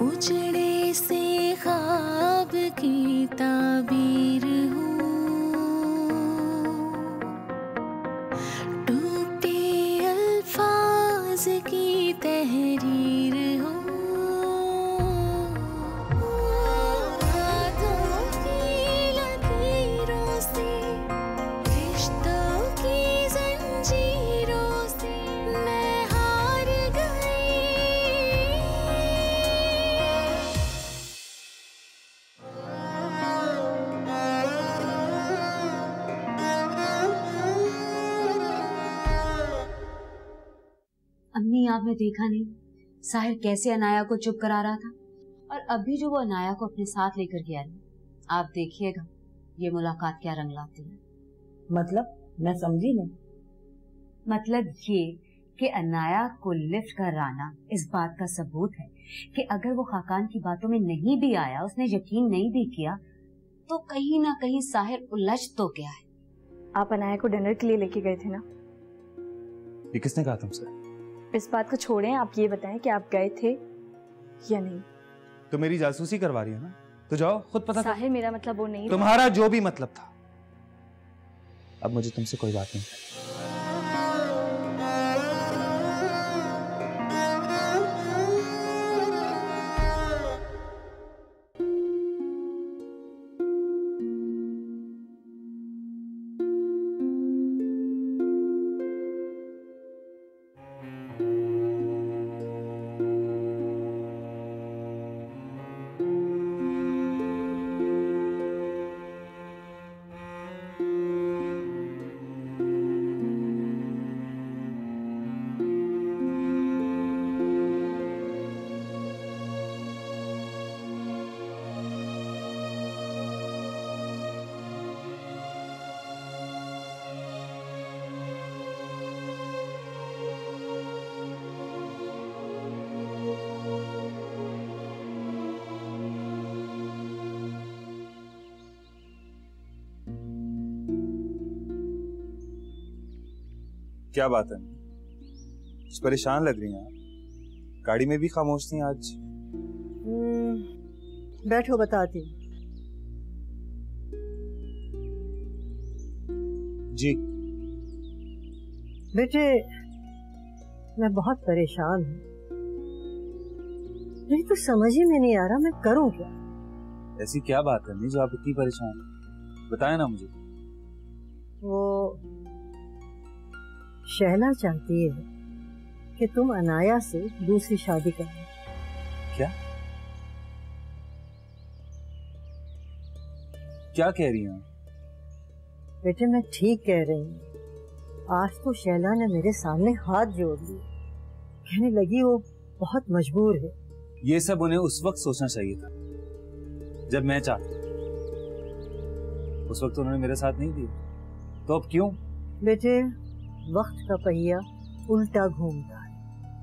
उजड़े से ख्वाब की ताबीर हूँ, टूटे अल्फाज की तहरीर हूँ। अम्मी, आपने देखा नहीं साहिर कैसे अनाया को चुप करा रहा था, और अभी जो वो अनाया को अपने साथ लेकर गया है, आप देखिएगा ये मुलाकात क्या रंग लाती है। मतलब मैं समझी नहीं। मतलब ये कि अनाया को लिफ्ट कराना इस बात का सबूत है कि अगर वो खाकान की बातों में नहीं भी आया, उसने यकीन नहीं भी किया, तो कहीं ना कहीं साहिर उलझ तो गया है। आप अनाया को डिनर के लिए लेके गए थे ना? ये किसने कहा तुमसे? इस बात को छोड़ें, आप ये बताएं कि आप गए थे या नहीं। तो मेरी जासूसी करवा रही है ना, तो जाओ खुद पता। साहिर, मेरा मतलब वो नहीं। तुम्हारा जो भी मतलब था, अब मुझे तुमसे कोई बात नहीं करनी। क्या बात है, कुछ परेशान लग रही हैं आप? गाड़ी में भी खामोश थी आज। बैठो बताती हूँ। जी बेटे, मैं बहुत परेशान हूँ। मुझे तो समझ ही में नहीं आ रहा मैं करूँ क्या। ऐसी क्या बात है जो आप इतनी परेशान हैं? बताएं ना मुझे। वो शहला चाहती है कि तुम अनाया से दूसरी शादी करो। क्या क्या कह रही हैं? बेटे मैं ठीक कह रही हूँ। आज तो शहला ने मेरे सामने हाथ जोड़ लिए, कहने लगी वो बहुत मजबूर है। ये सब उन्हें उस वक्त सोचना चाहिए था जब मैं चाहता। उस वक्त उन्होंने मेरे साथ नहीं दिया, तो अब क्यों? बेटे वक्त का पहिया उल्टा घूमता है।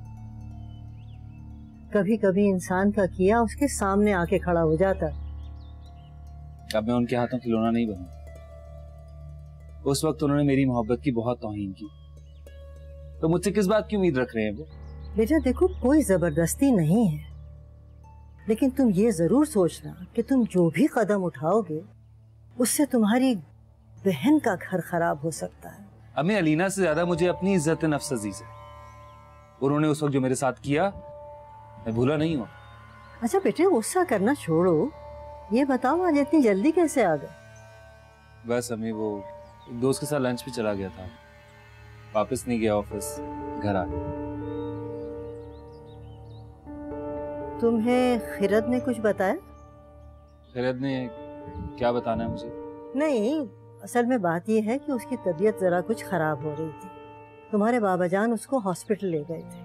कभी कभी इंसान का किया उसके सामने आके खड़ा हो जाता है। अब मैं उनके हाथों खिलौना नहीं बनूं। उस वक्त उन्होंने मेरी मोहब्बत की बहुत तौहीन की, तो मुझसे किस बात की उम्मीद रख रहे हैं वो? बेटा देखो, कोई जबरदस्ती नहीं है, लेकिन तुम ये जरूर सोचना कि तुम जो भी कदम उठाओगे उससे तुम्हारी बहन का घर खराब हो सकता है। अम्मी, अलीना से ज्यादा मुझे अपनी इज्जत नफ्स अजीज है। उन्होंने उस वक्त जो मेरे साथ किया मैं भूला नहीं हूँ। अच्छा बेटे गुस्सा करना छोड़ो, ये बताओ आज इतनी जल्दी कैसे आ गए? बस अम्मी, वो एक दोस्त के साथ लंच पे चला गया था, वापस नहीं गया ऑफिस, घर आ गया। तुम्हें खिरद ने कुछ बताया? खिरद ने क्या बताना है मुझे? नहीं, असल में बात यह है कि उसकी तबीयत जरा कुछ खराब हो रही थी। तुम्हारे बाबा जान उसको हॉस्पिटल ले गए थे।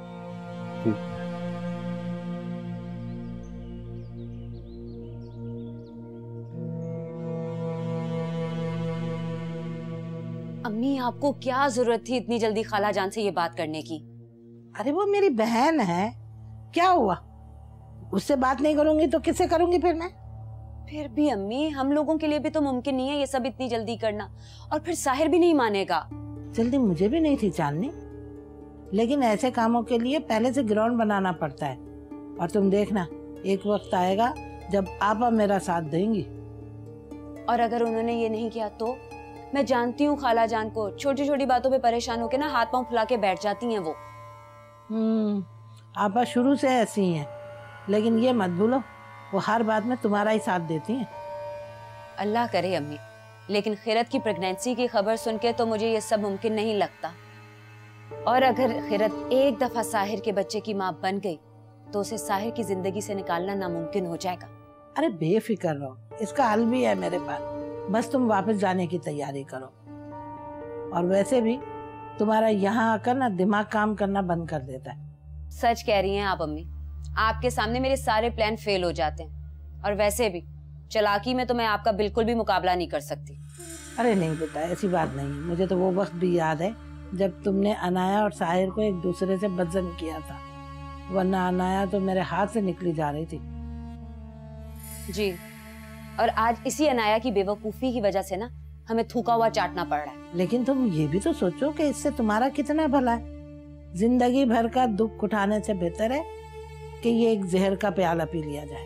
अम्मी, आपको क्या जरूरत थी इतनी जल्दी खाला जान से ये बात करने की? अरे वो मेरी बहन है, क्या हुआ? उससे बात नहीं करूंगी तो किससे करूंगी फिर मैं? फिर भी अम्मी, हम लोगों के लिए भी तो मुमकिन नहीं है ये सब इतनी जल्दी करना, और फिर साहिर भी नहीं मानेगा। जल्दी मुझे भी नहीं थी चांदनी, लेकिन ऐसे कामों के लिए पहले से ग्राउंड बनाना पड़ता है। और तुम देखना, एक वक्त आएगा जब आपा मेरा साथ देंगी। और अगर उन्होंने ये नहीं किया तो? मैं जानती हूँ खाला जान को, छोटी छोटी बातों पे परेशान होकर ना हाथ पांव फुला के बैठ जाती हैं वो। आपा शुरू से ऐसी ही हैं, लेकिन ये मत भूलो वो हर बात में तुम्हारा ही साथ देती हैं। अल्लाह करे अम्मी, लेकिन खिरत की प्रेगनेंसी की खबर सुन के तो मुझे ये सब मुमकिन नहीं लगता। और अगर खिरत एक दफा साहिर के बच्चे की माँ बन गई तो उसे साहिर की जिंदगी से निकालना नामुमकिन हो जाएगा। अरे बेफिक्र रहो, इसका हल भी है मेरे पास, बस तुम वापस जाने की तैयारी करो। और वैसे भी तुम्हारा यहाँ आकर ना दिमाग काम करना बंद कर देता है। सच कह रही हैं आप अम्मी, आपके सामने मेरे सारे प्लान फेल हो जाते हैं। और वैसे भी चालाकी में तो मैं आपका बिल्कुल भी मुकाबला नहीं कर सकती। अरे नहीं बेटा, ऐसी बात नहीं, मुझे तो वो वक्त भी याद है जब तुमने अनाया और साहिर को एक दूसरे से बदजन किया था, वरना अनाया तो मेरे हाथ से निकली जा रही थी। जी, और आज इसी अनाया की बेवकूफी की वजह से ना हमें थूका हुआ चाटना पड़ रहा है। लेकिन तुम ये भी तो सोचो कि इससे तुम्हारा कितना भला है। जिंदगी भर का दुख उठाने से बेहतर है कि ये एक जहर का प्याला पी लिया जाए।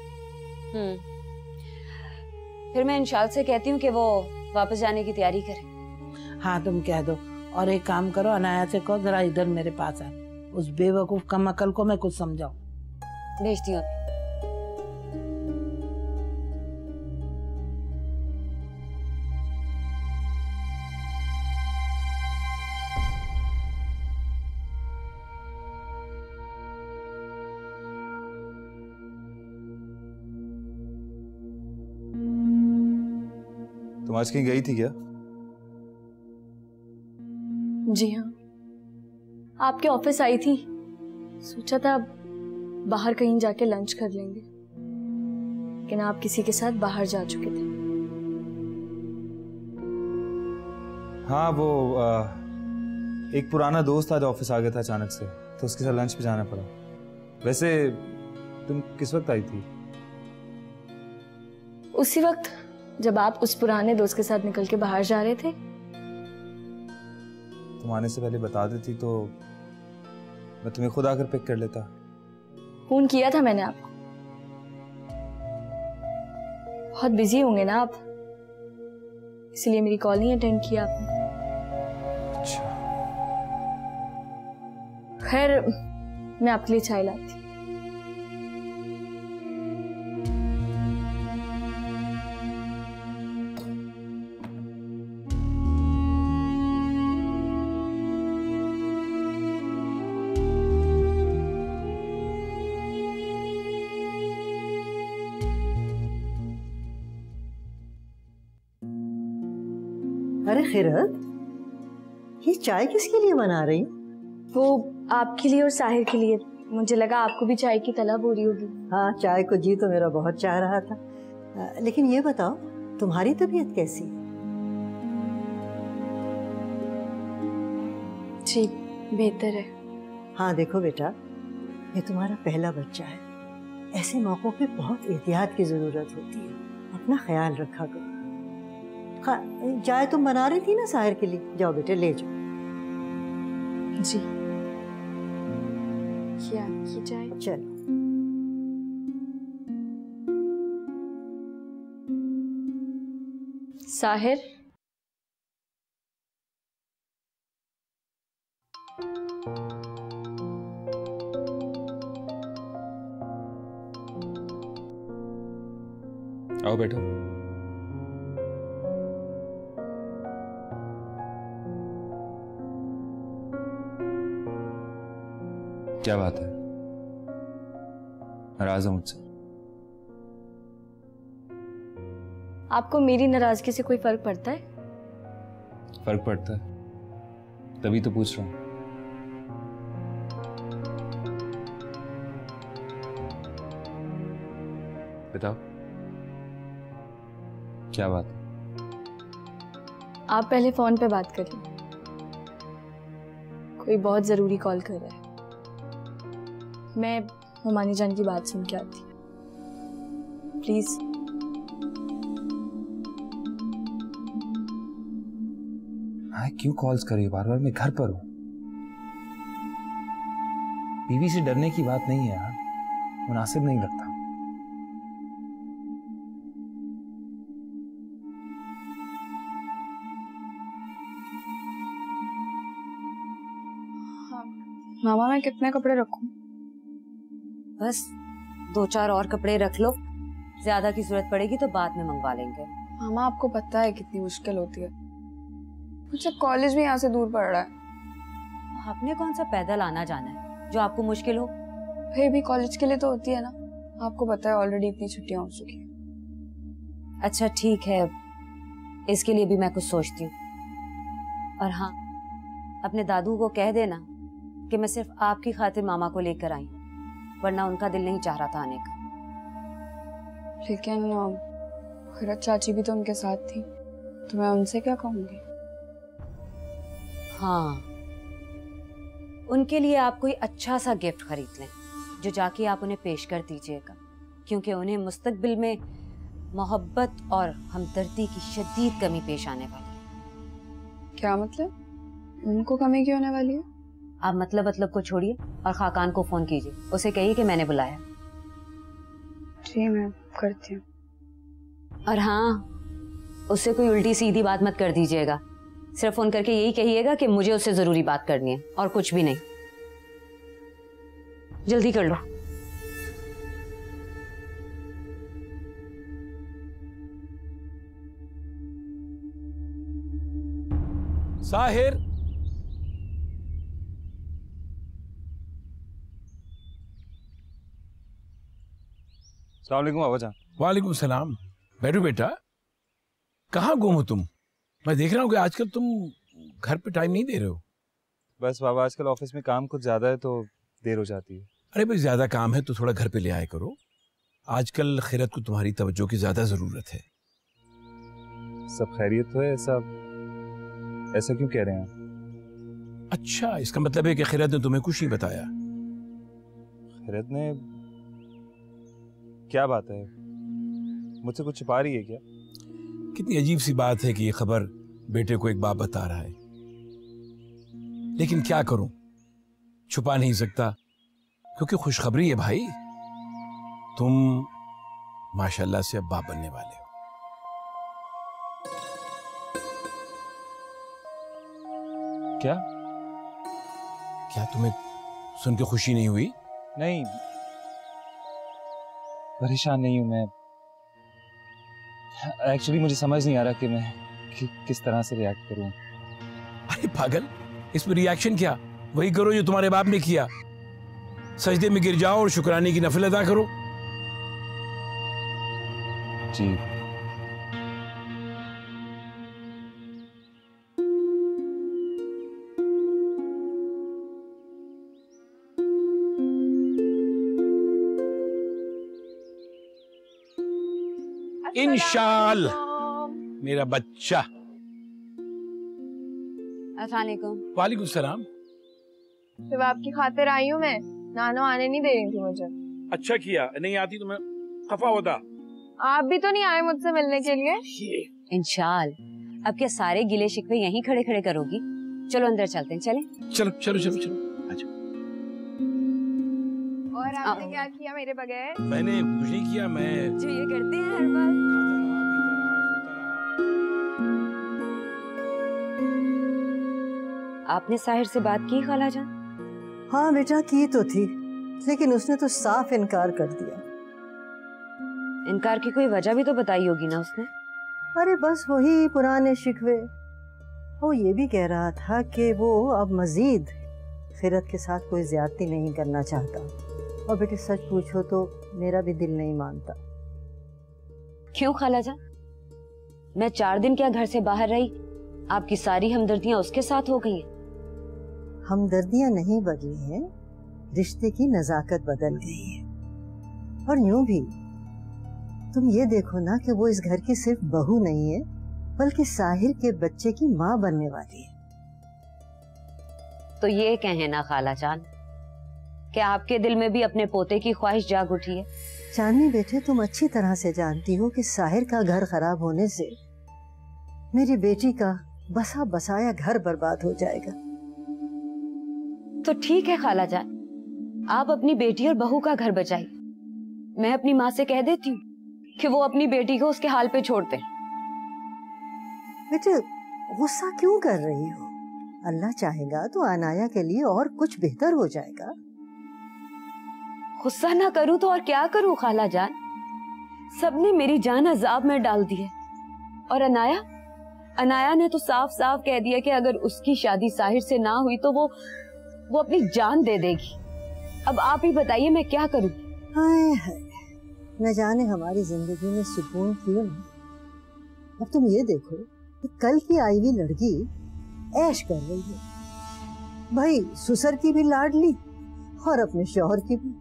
फिर मैं इंशाल्लाह से कहती हूँ कि वो वापस जाने की तैयारी करे। हाँ तुम कह दो, और एक काम करो, अनाया से कहो जरा इधर मेरे पास है, उस बेवकूफ कम अकल को मैं कुछ समझाऊं। भेजती हूँ। तुम आज कहीं गई थी क्या? जी हाँ, आपके ऑफिस आई थी, सोचा था बाहर कहीं जाके लंच कर लेंगे, लेकिन आप किसी के साथ बाहर जा चुके थे। हाँ, वो एक पुराना दोस्त आज ऑफिस आ गया था अचानक से, तो उसके साथ लंच पे जाना पड़ा। वैसे तुम किस वक्त आई थी? उसी वक्त जब आप उस पुराने दोस्त के साथ निकल के बाहर जा रहे थे। तुम आने से पहले बता देती तो मैं तुम्हें खुद आकर पिक कर लेता। फोन किया था मैंने आपको, बहुत बिजी होंगे ना आप, इसलिए मेरी कॉल नहीं अटेंड किया आपने। अच्छा। खैर, मैं आपके लिए चाय लाती। अरे खिरत, ये चाय किसके लिए बना रही? वो आपके लिए और साहिर के लिए। मुझे लगा आपको भी चाय की तलब हो रही होगी। हाँ, चाय को जी तो मेरा बहुत चाह रहा था। लेकिन ये बताओ, तुम्हारी तबीयत कैसी है? जी बेहतर है। हाँ देखो बेटा, ये तुम्हारा पहला बच्चा है, ऐसे मौकों पे बहुत एहतियात की जरूरत होती है, अपना ख्याल रखा करो। हाँ, चाय तुम बना रही थी ना साहिर के लिए, जाओ बेटे ले जाओ। जी, क्या की चाय? चलो। साहिर, आओ बैठो। क्या बात है, नाराज हो मुझसे? आपको मेरी नाराजगी से कोई फर्क पड़ता है? फर्क पड़ता है, तभी तो पूछ रहा हूं। बताओ क्या बात है? आप पहले फोन पे बात करिए, कोई बहुत जरूरी कॉल कर रहा है। मैं हुमानी जान की बात सुन के आती, प्लीज। हाँ, क्यों कॉल्स कर रही हो बार बार? मैं घर पर हूं। बीवी से डरने की बात नहीं है यार। मुनासिब नहीं लगता। मामा मैं कितने कपड़े रखूं? बस 2-4 और कपड़े रख लो, ज्यादा की जरूरत पड़ेगी तो बाद में मंगवा लेंगे। मामा आपको पता है कितनी मुश्किल होती है, मुझे कॉलेज भी यहाँ से दूर पड़ रहा है। आपने कौन सा पैदल आना जाना है जो आपको मुश्किल हो? फिर भी कॉलेज के लिए तो होती है ना, आपको पता है ऑलरेडी इतनी छुट्टियां हो चुकी हैं। अच्छा ठीक है, इसके लिए भी मैं कुछ सोचती हूँ। और हाँ, अपने दादू को कह देना कि मैं सिर्फ आपकी खातिर मामा को लेकर आई, वरना उनका दिल नहीं चाह रहा था आने का। लेकिन खिरत चाची भी तो उनके साथ थी, तो मैं उनसे क्या कहूँगी? हाँ, उनके लिए आप कोई अच्छा सा गिफ्ट खरीद लें जो जाके आप उन्हें पेश कर दीजिएगा, क्योंकि उन्हें मुस्तकबिल में मोहब्बत और हमदर्दी की शदीद कमी पेश आने वाली है। क्या मतलब? उनको कमी क्यों होने वाली है? आप मतलब को छोड़िए और खाकान को फोन कीजिए, उसे कहिए कि मैंने बुलाया। जी मैं करती हूँ। और हाँ, उससे कोई उल्टी सीधी बात मत कर दीजिएगा, सिर्फ फोन करके यही कहिएगा कि मुझे उससे जरूरी बात करनी है और कुछ भी नहीं। जल्दी कर लो। साहिर, अस्सलाम वालेकुम बाबा जान। वालेकुम सलाम। बैठो बेटा। कहाँ गुम हो तुम? मैं देख रहा हूँ कि आजकल तुम घर पे टाइम नहीं दे रहे हो। बस बाबा आजकल ऑफिस में काम कुछ ज्यादा है तो देर हो जाती है। अरे भाई, ज्यादा काम है तो थोड़ा घर पे ले आया करो। आजकल खिरत को तुम्हारी तवज्जो की ज्यादा जरूरत है। सब खैरियत तो है? ऐसा क्यों कह रहे हैं आप? अच्छा, इसका मतलब है कि खिरत ने तुम्हें कुछ नहीं बताया? खिरत ने? क्या बात है, मुझसे कुछ छिपा रही है क्या? कितनी अजीब सी बात है कि ये खबर बेटे को एक बाप बता रहा है, लेकिन क्या करूं, छुपा नहीं सकता क्योंकि खुशखबरी है भाई, तुम माशाल्लाह से अब बाप बनने वाले हो। क्या तुम्हें सुन के खुशी नहीं हुई? नहीं, परेशान नहीं हूं मैं। एक्चुअली मुझे समझ नहीं आ रहा कि मैं किस तरह से रिएक्ट करूं। अरे पागल, इसमें रिएक्शन क्या? वही करो जो तुम्हारे बाप ने किया, सजदे में गिर जाओ और शुक्राने की नफल अदा करो। जी इंशाअल्लाह मेरा बच्चा। अस्सलाम वालेकुम। वालेकुम सलाम। सिर्फ आपकी खातिर आई हूँ मैं, नानो आने नहीं दे रही थी मुझे। अच्छा किया, नहीं आती तो मैं खफा होता। आप भी तो नहीं आए मुझसे मिलने के लिए? इंशाअल्लाह। अब क्या सारे गिले शिकवे यहीं खड़े खड़े करोगी? चलो अंदर चलते हैं। चलें? चलो चलो चलो चलो, अच्छा। और आपने क्या किया मेरे बगैर? मैंने कुछ नहीं किया, मैं जो ये करते हैं हर बार। आपने साहिर से बात की खाला जान? हाँ बेटा, की तो थी, लेकिन उसने तो साफ इनकार कर दिया। इनकार की कोई वजह भी तो बताई होगी ना उसने? अरे बस वही पुराने शिकवे। वो ये भी कह रहा था कि वो अब मजीद खिरत के साथ कोई ज्यादती नहीं करना चाहता। और बेटे सच पूछो तो मेरा भी दिल नहीं मानता। क्यों खाला जान? मैं 4 दिन क्या घर से बाहर रही, आपकी सारी हमदर्दियां उसके साथ हो गई हैं। हमदर्दियां नहीं बदली हैं, रिश्ते की नजाकत बदल गई है। और यूं भी तुम ये देखो ना कि वो इस घर की सिर्फ बहू नहीं है, बल्कि साहिर के बच्चे की माँ बनने वाली है। तो ये कहें ना खाला जान कि आपके दिल में भी अपने पोते की ख्वाहिश जाग उठी है। चांदनी बेटे, तुम अच्छी तरह से जानती हो कि साहिर का घर खराब होने से मेरी बेटी का बसा बसाया घर बर्बाद हो जाएगा। तो ठीक है खाला जान, आप अपनी बेटी और बहू का घर बचाइए, मैं अपनी माँ से कह देती हूँ कि वो अपनी बेटी को उसके हाल पे छोड़ दे। बेटे गुस्सा क्यों कर रही हो? अल्लाह चाहेगा तो अनाया के लिए और कुछ बेहतर हो जाएगा। गुस्सा ना करूँ तो और क्या करूँ खाला जान? सबने मेरी जान अजाब में डाल दी है। और अनाया ने तो साफ साफ कह दिया कि अगर उसकी शादी साहिर से ना हुई तो वो अपनी जान दे देगी। अब आप ही बताइए मैं क्या करूं? हाय हाय, न जाने हमारी जिंदगी में सुकून क्यों नहीं। अब तुम ये देखो कि कल की आई हुई लड़की ऐश कर रही है, भाई ससुर की भी लाडली और अपने शौहर की भी।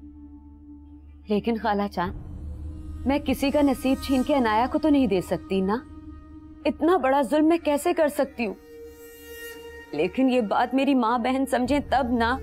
लेकिन खाला जान, मैं किसी का नसीब छीन के अनाया को तो नहीं दे सकती ना। इतना बड़ा जुल्म मैं कैसे कर सकती हूँ? लेकिन ये बात मेरी माँ बहन समझे तब ना।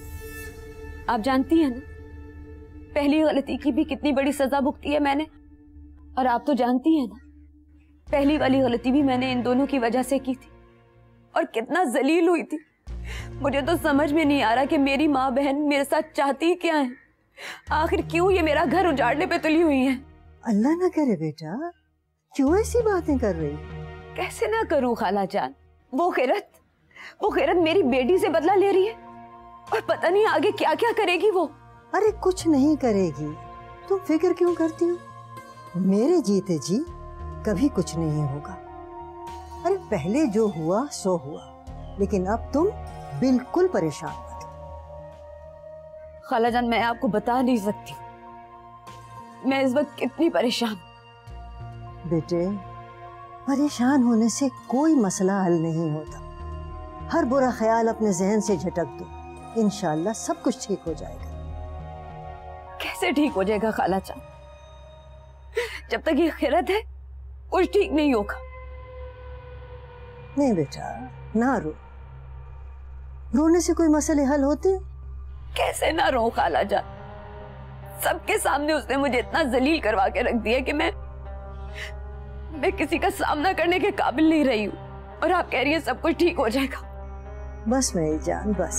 आप जानती हैं ना, पहली गलती की भी कितनी बड़ी सजा भुगती है मैंने। और आप तो जानती हैं ना, पहली वाली गलती भी मैंने इन दोनों की वजह से की थी और कितना जलील हुई थी। मुझे तो समझ में नहीं आ रहा कि मेरी माँ बहन मेरे साथ चाहती क्या है। आखिर क्यों ये मेरा घर उजाड़ने पे तुली हुई है? अल्लाह ना करे बेटा, क्यों ऐसी बातें कर रही? कैसे ना करूं खाला जान? वो खैरत मेरी बेटी से बदला ले रही है और पता नहीं आगे क्या क्या करेगी वो। अरे कुछ नहीं करेगी, तुम फिक्र क्यों करती हो? मेरे जीते जी कभी कुछ नहीं होगा। अरे पहले जो हुआ सो हुआ, लेकिन अब तुम बिल्कुल परेशान मत हो। खाला जान मैं आपको बता नहीं सकती मैं इस वक्त कितनी परेशान। बेटे परेशान होने से कोई मसला हल नहीं होता। हर बुरा ख्याल अपने जहन से झटक दो, इंशाल्लाह सब कुछ ठीक हो जाएगा। कैसे ठीक हो जाएगा खाला जान? जब तक ये खिरत है कुछ ठीक नहीं होगा। नहीं बेटा ना रो, रोने से कोई मसले हल होते? कैसे ना रो खाला जान? सबके सामने उसने मुझे इतना जलील करवा के रख दिया कि मैं किसी का सामना करने के काबिल नहीं रही हूँ। और आप कह रही हैं सब कुछ ठीक हो जाएगा। बस मेरी जान बस।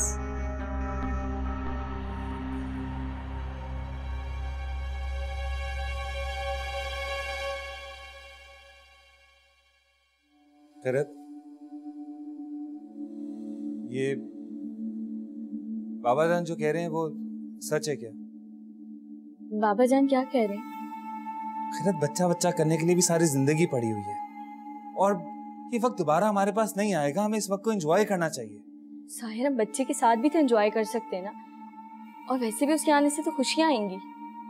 खैरत, ये बाबा जान जो कह रहे हैं वो सच है क्या? बाबा जान क्या कह रहे हैं? खैरत बच्चा बच्चा करने के लिए भी सारी जिंदगी पड़ी हुई है और ये वक्त दोबारा हमारे पास नहीं आएगा। हमें इस वक्त को एंजॉय करना चाहिए। साहिर हम बच्चे के साथ भी तो एंजॉय कर सकते हैं ना, और वैसे भी उसके आने से तो खुशियां आएंगी।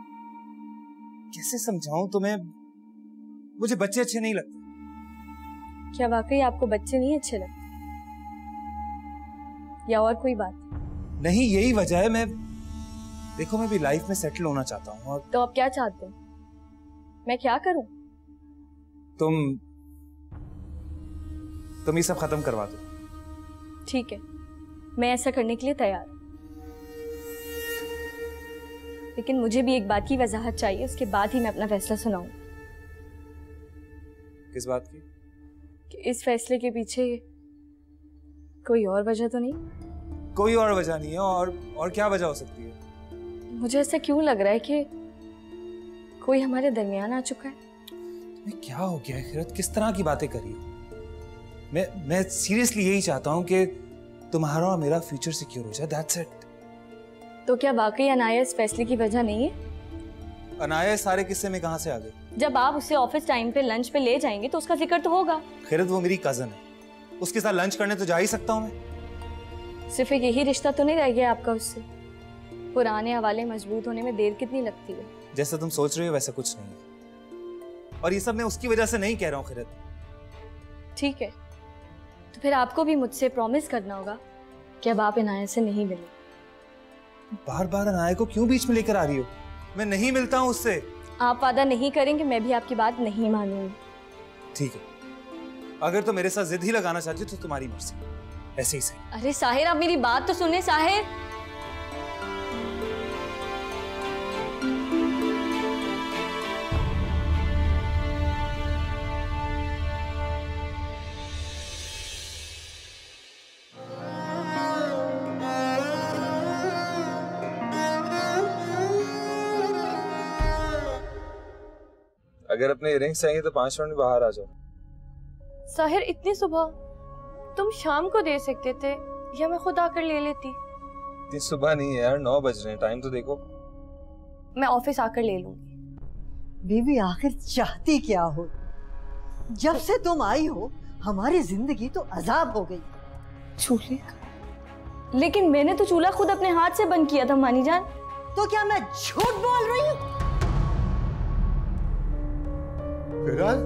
कैसे समझाऊं तुम्हें? मुझे बच्चे अच्छे नहीं लगते। क्या वाकई आपको बच्चे नहीं अच्छे लगते या और कोई बात? नहीं, यही वजह है। मैं भी लाइफ में सेटल होना चाहता हूँ। और तो आप क्या चाहते हैं? मैं क्या करूं? तुम ये सब खत्म करवा दो। ठीक है, मैं ऐसा करने के लिए तैयार हूं, लेकिन मुझे भी एक बात की वजाहत चाहिए, उसके बाद ही मैं अपना फैसला सुनाऊं। किस बात की? कि इस फैसले के पीछे कोई और वजह तो नहीं? कोई और वजह नहीं है। और क्या वजह हो सकती है? मुझे ऐसा क्यों लग रहा है कि कोई हमारे दरमियान आ चुका है। तुम्हें क्या हो गया है खिरत? किस तरह की बातें कर रही हो? मैं सीरियसली यही चाहता हूँ कि तुम्हारा और मेरा फ्यूचर सिक्योर हो जाए। That's it. तो क्या वाकई अनाया इस फैसले की वजह नहीं है? अनाया इस सारे किस्से में कहाँ से आ गई? जब आप उसे ऑफिस टाइम पे लंच पे ले जाएंगे तो उसका जिक्र तो होगा। खिरत वो मेरी कजन है, उसके साथ लंच करने तो जा ही सकता हूँ मैं। सिर्फ एक यही रिश्ता तो नहीं रह गया आपका उससे? पुराने हवाले मजबूत होने में देर कितनी लगती है? जैसा तुम सोच रही हो वैसा कुछ नहीं है, और ये सब मैं उसकी वजह से नहीं कह रहा हूँ खिरत। ठीक है, तो फिर आपको भी मुझसे प्रॉमिस करना होगा कि अब आप अनाया से नहीं मिलेंगे। बार बार अनाया को क्यों बीच में लेकर आ रही हो? मैं नहीं मिलता हूँ उससे। आप वादा नहीं करेंगे, मैं भी आपकी बात नहीं मानूंगी। ठीक है, अगर तो मेरे साथ जिद ही लगाना चाहती हो तो तुम्हारी मर्जी, ऐसे ही सही। अरे साहिर, आप मेरी बात तो सुने। साहिर, अगर अपने इयरिंग्स चाहिए तो 5 मिनट में बाहर आ जाओ। साहिर, इतनी सुबह? तुम शाम को दे सकते थे या मैं खुद आकर ले लेती। इतनी सुबह नहीं है यार, 9 बज रहे हैं, टाइम तो देखो। मैं ऑफिस आकर ले लूंगी। बीवी आखिर चाहती क्या हो? जब से तुम आई हो हमारी जिंदगी तो अजाब हो गई। चूल्हे का? लेकिन मैंने तो चूल्हा खुद अपने हाथ से बंद किया था मानी जान। तो क्या मैं झूठ बोल रही हूँ? खिराद,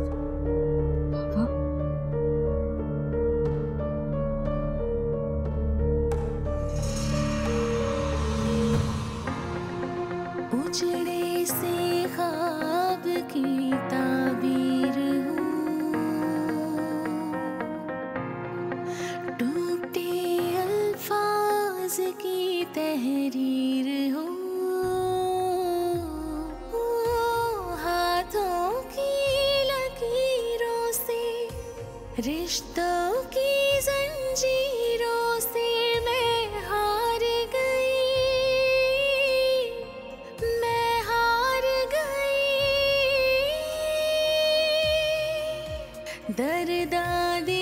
उजड़े से ख्वाब की ताबीर हूँ, टूटे अल्फाज की तहरीर हूँ, हाथों की लकीरों से, रिश्तों की जंजीरों से मैं हार गई, मैं हार गई। दर्दा दिल